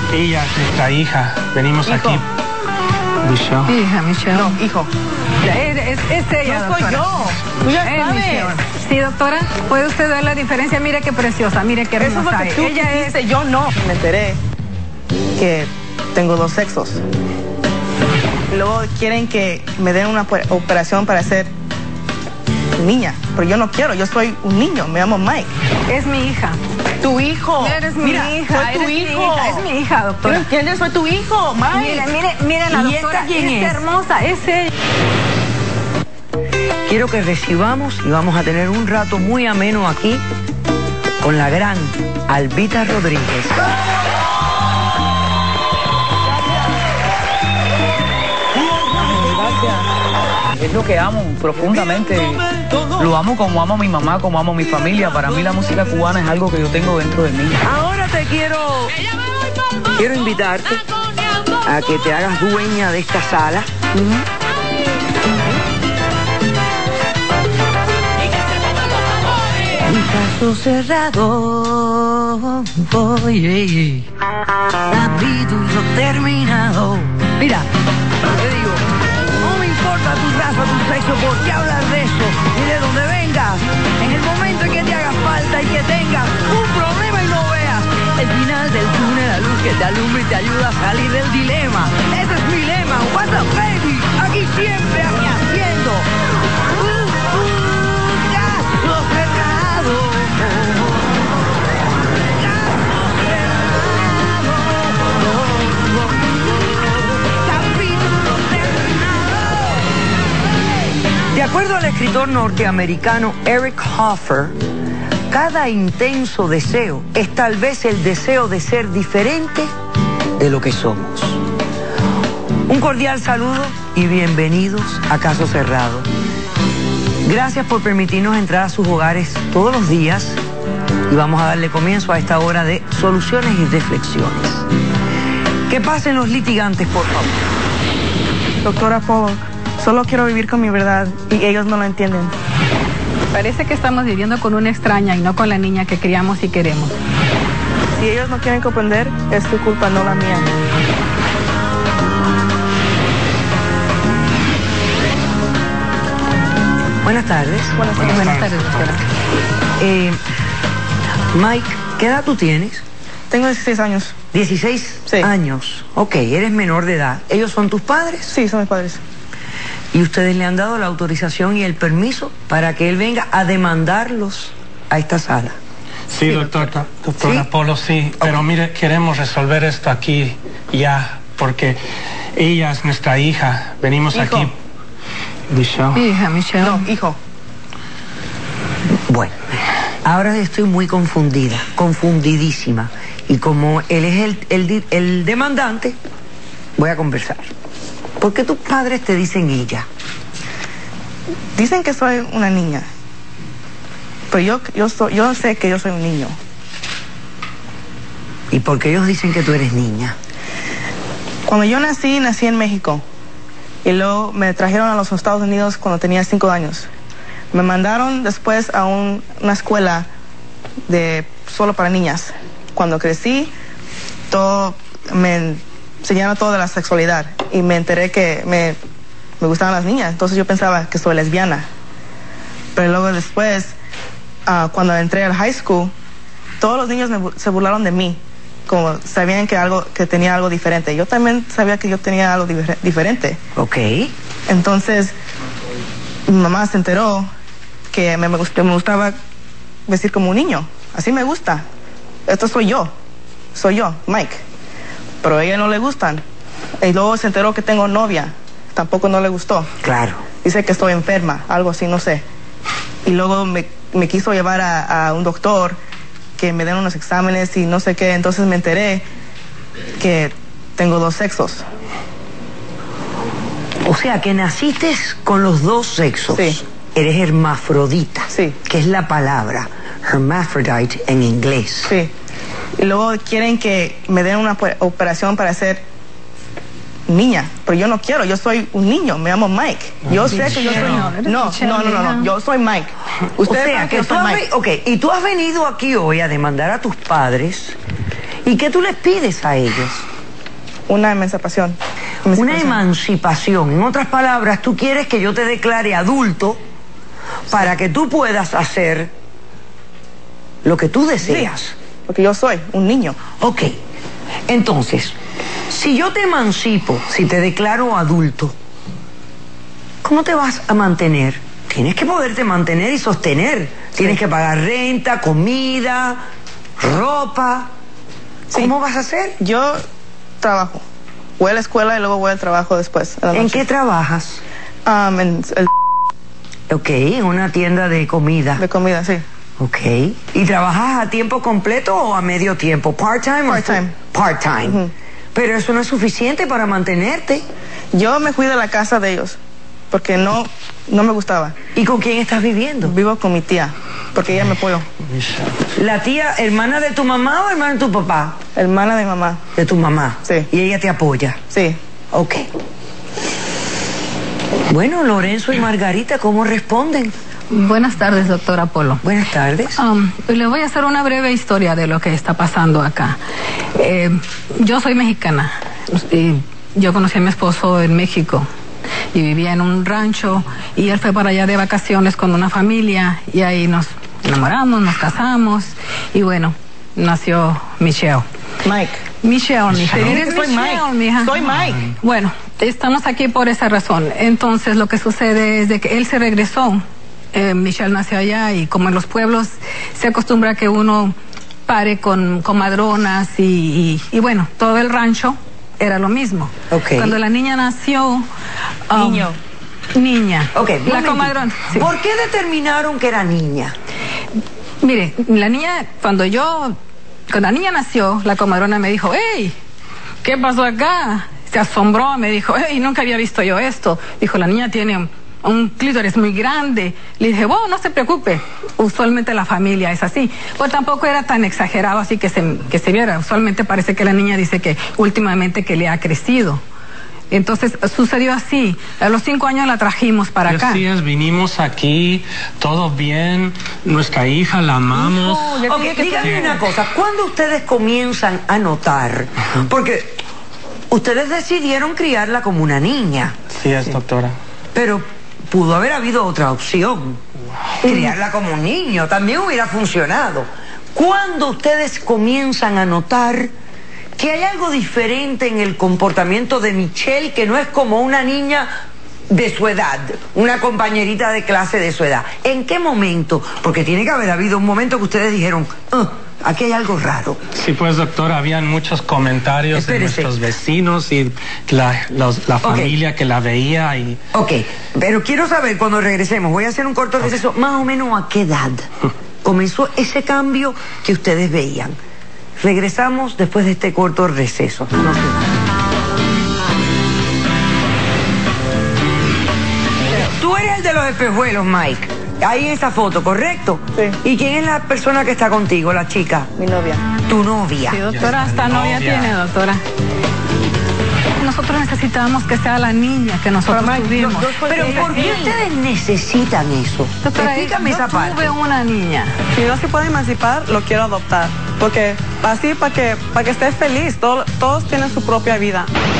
Ella es nuestra hija. Venimos Hijo. aquí. Michelle. Hija, Michelle. No, hijo. Es ella, No soy doctora. yo. Tú ya sabes. Michelle. Sí, doctora, ¿puede usted ver la diferencia? Mire qué preciosa, mire qué Eso es hermosa. lo que tú Ella dijiste, yo no. Me enteré que tengo dos sexos. Luego quieren que me den una operación para ser niña, pero yo no quiero, yo soy un niño, me llamo Mike. es mi hija. Tu hijo. Eres mi Mira, hija, soy tu eres mi hijo. hija, es mi hija, ¿Tú no doctora. entiendes? Soy tu hijo, Mike. Mire la ¿Y doctora, esta quién es es? hermosa, es ella. Quiero que recibamos y vamos a tener un rato muy ameno aquí con la gran Albita Rodríguez. Es lo que amo profundamente. Lo amo como amo a mi mamá, como amo a mi familia. Para mí la música cubana es algo que yo tengo dentro de mí. Ahora te quiero invitarte a que te hagas dueña de esta sala. Mi caso cerrado, oye, capítulo terminado. Mira, te digo, no me importa tu raza, tu sexo, por qué hablar de eso y de donde vengas. En el momento en que te haga falta y que tengas un problema y no veas el final del túnel, la luz que te alumbra y te ayuda a salir del dilema. Ese es mi lema, what's up baby, aquí siempre, aquí haciendo. Caso cerrado. De acuerdo al escritor norteamericano Eric Hoffer, cada intenso deseo es tal vez el deseo de ser diferente de lo que somos. Un cordial saludo y bienvenidos a Caso Cerrado. Gracias por permitirnos entrar a sus hogares todos los días y vamos a darle comienzo a esta hora de soluciones y reflexiones. Que pasen los litigantes, por favor. Doctora Pollock, solo quiero vivir con mi verdad y ellos no lo entienden. Parece que estamos viviendo con una extraña y no con la niña que criamos y queremos. Si ellos no quieren comprender, es tu culpa, no la mía. Buenas tardes. Buenas tardes. Buenas tardes, doctora. Mike, ¿qué edad tú tienes? Tengo 16 años. 16 Sí. años. Ok, eres menor de edad. ¿Ellos son tus padres? Sí, son mis padres. ¿Y ustedes le han dado la autorización y el permiso para que él venga a demandarlos a esta sala? Sí, doctora ¿Sí? Polo, sí. Pero mire, queremos resolver esto aquí ya, porque ella es nuestra hija. Venimos Hijo. aquí. Michelle. Hija, Michelle. No, hijo. Bueno, ahora estoy muy confundida, confundidísima. Y como él es el demandante, voy a conversar. ¿Por qué tus padres te dicen ella? Dicen que soy una niña. Pero yo sé que yo soy un niño. ¿Y por qué ellos dicen que tú eres niña? Cuando yo nací en México. Y luego me trajeron a los Estados Unidos cuando tenía 5 años. Me mandaron después a una escuela solo para niñas. Cuando crecí, me enseñaron todo de la sexualidad. Y me enteré que me gustaban las niñas. Entonces yo pensaba que soy lesbiana. Pero luego después, cuando entré al high school, todos los niños se burlaron de mí. Como sabían que tenía algo diferente. Yo también sabía que yo tenía algo diferente. Ok. Entonces, mi mamá se enteró que me gustaba vestir como un niño. Así me gusta. Esto soy yo, Mike. Pero a ella no le gustan. Y luego se enteró que tengo novia. Tampoco no le gustó. Claro. Dice que estoy enferma, algo así, no sé. Y luego me quiso llevar a un doctor que me den unos exámenes y no sé qué. Entonces me enteré que tengo dos sexos. O sea, que naciste con los dos sexos. Sí. Eres hermafrodita. Sí. Que es la palabra hermaphrodite en inglés. Sí. Y luego quieren que me den una operación para ser niña. Pero yo no quiero, yo soy un niño, me llamo Mike. Yo sé que yo soy... No, yo soy Mike. O Ustedes sea, saben que yo tú soy has, Mike. y tú has venido aquí hoy a demandar a tus padres ¿Y qué tú les pides a ellos? Una emancipación. Una emancipación. En otras palabras, tú quieres que yo te declare adulto para que tú puedas hacer lo que tú deseas. Sí, porque yo soy un niño. Ok. Entonces, si yo te emancipo, si te declaro adulto, ¿cómo te vas a mantener? Tienes que poderte mantener y sostener. Tienes que pagar renta, comida, ropa. ¿Cómo vas a hacer? Yo trabajo. Voy a la escuela y luego voy al trabajo después. ¿En qué trabajas? Ok, en una tienda de comida. De comida, sí. Ok. ¿Y trabajas a tiempo completo o a medio tiempo? ¿Part-time? Part-time. Part-time. Pero eso no es suficiente para mantenerte. Yo me cuido de la casa de ellos porque no me gustaba. ¿Y con quién estás viviendo? Vivo con mi tía porque ella me apoyó. ¿La tía, hermana de tu mamá o hermana de tu papá? Hermana de mamá. De tu mamá. Sí. ¿Y ella te apoya? Sí. Ok. Bueno, Lorenzo y Margarita, ¿cómo responden? Buenas tardes, doctora Polo. Buenas tardes. Le voy a hacer una breve historia de lo que está pasando acá. Yo soy mexicana. Yo conocí a mi esposo en México y vivía en un rancho y él fue para allá de vacaciones con una familia y ahí nos enamoramos, nos casamos y bueno, nació Michelle. Michelle, mija. ¿Eres Soy Michelle, Mike. mija? Soy Mike. Bueno, estamos aquí por esa razón. Entonces, lo que sucede es de que él se regresó. Michelle nació allá y como en los pueblos se acostumbra que uno pare con comadronas y bueno, todo el rancho era lo mismo. Okay. Cuando la niña nació... Niña. Ok, la comadrona. Sí. ¿Por qué determinaron que era niña? Mire, la niña, cuando la niña nació, la comadrona me dijo, hey, ¿qué pasó acá? Se asombró, me dijo, hey, nunca había visto yo esto. Dijo, la niña tiene un clítoris muy grande. Le dije, bueno, no se preocupe, usualmente la familia es así. Pues tampoco era tan exagerado así que se viera. Usualmente parece que la niña dice que últimamente que le ha crecido. Entonces sucedió así. A los 5 años la trajimos para acá. Así es, vinimos aquí, todo bien, nuestra hija la amamos. Ok, díganme una cosa, ¿cuándo ustedes comienzan a notar? Porque ustedes decidieron criarla como una niña. Sí es, doctora. Pero pudo haber habido otra opción. Criarla como un niño también hubiera funcionado. ¿Cuándo ustedes comienzan a notar que hay algo diferente en el comportamiento de Michelle, que no es como una niña de su edad, una compañerita de clase de su edad? ¿En qué momento? Porque tiene que haber habido un momento que ustedes dijeron, aquí hay algo raro. Sí, pues, doctora, habían muchos comentarios de nuestros vecinos y la familia que la veía y... Ok, pero quiero saber, cuando regresemos, voy a hacer un corto receso, más o menos a qué edad comenzó ese cambio que ustedes veían. Regresamos después de este corto receso. No se vayan. Tú eres el de los espejuelos, Mike. Ahí en esa foto, ¿correcto? Sí. ¿Y quién es la persona que está contigo, la chica? Mi novia. Tu novia. Sí, doctora, hasta novia tiene, doctora. Nosotros necesitamos que sea la niña que nosotros tuvimos. Pero ¿por qué ustedes necesitan eso? Doctora, explícame esa parte. Yo tuve una niña. Si no se puede emancipar, lo quiero adoptar. Porque así, para que esté feliz, todos tienen su propia vida.